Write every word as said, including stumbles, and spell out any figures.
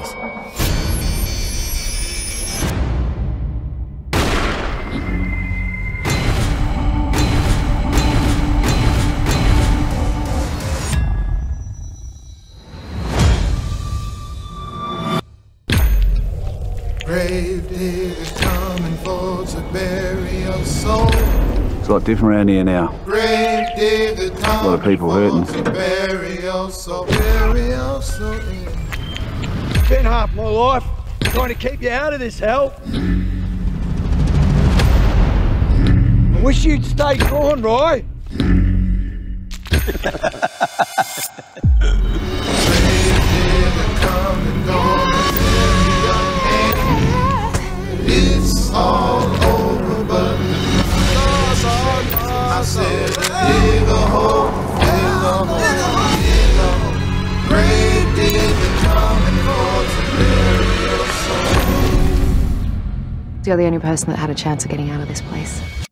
days. Grave diggers coming for to bury your soul. It's a lot different around here now. Grave diggers coming a lot of people hurting. for to bury your soul. Bury your soul. Spent half my life trying to keep you out of this hell. I wish you'd stay gone, Roy. It's all over, but I said, dig a hole, dig a hole, dig a hole. Grave digger coming for to bury your soul. You're the only person that had a chance of getting out of this place.